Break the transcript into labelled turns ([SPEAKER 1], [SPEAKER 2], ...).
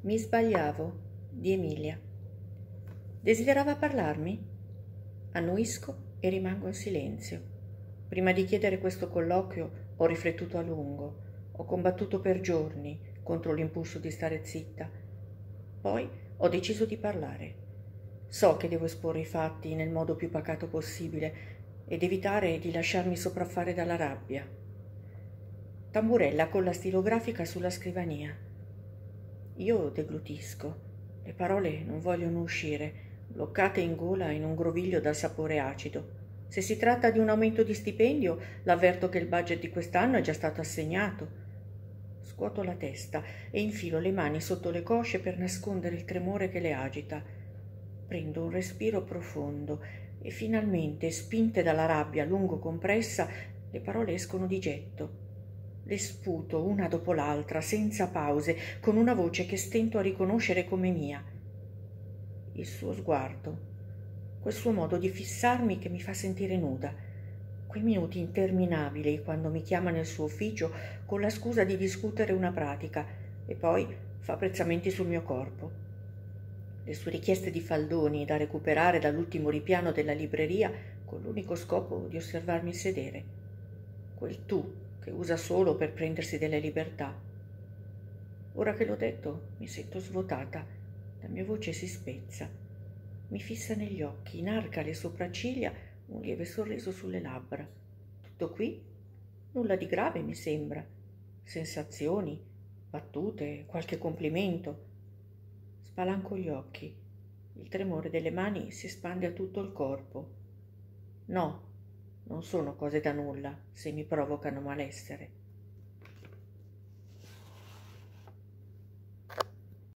[SPEAKER 1] Mi sbagliavo, di Emilia. Desiderava parlarmi? Annuisco e rimango in silenzio. Prima di chiedere questo colloquio ho riflettuto a lungo, ho combattuto per giorni contro l'impulso di stare zitta. Poi ho deciso di parlare. So che devo esporre i fatti nel modo più pacato possibile ed evitare di lasciarmi sopraffare dalla rabbia. Tamburella con la stilografica sulla scrivania. Io deglutisco. Le parole non vogliono uscire, bloccate in gola in un groviglio dal sapore acido. Se si tratta di un aumento di stipendio, l'avverto che il budget di quest'anno è già stato assegnato. Scuoto la testa e infilo le mani sotto le cosce per nascondere il tremore che le agita. Prendo un respiro profondo e finalmente, spinte dalla rabbia lungo compressa, le parole escono di getto. Le sputo una dopo l'altra, senza pause, con una voce che stento a riconoscere come mia. Il suo sguardo, quel suo modo di fissarmi che mi fa sentire nuda, quei minuti interminabili quando mi chiama nel suo ufficio con la scusa di discutere una pratica e poi fa apprezzamenti sul mio corpo. Le sue richieste di faldoni da recuperare dall'ultimo ripiano della libreria con l'unico scopo di osservarmi sedere. Quel tu che usa solo per prendersi delle libertà. Ora che l'ho detto, mi sento svuotata, la mia voce si spezza. Mi fissa negli occhi, inarca le sopracciglia, un lieve sorriso sulle labbra. Tutto qui? Nulla di grave, mi sembra. Sensazioni, battute, qualche complimento. Spalanco gli occhi. Il tremore delle mani si espande a tutto il corpo. No, non sono cose da nulla se mi provocano malessere.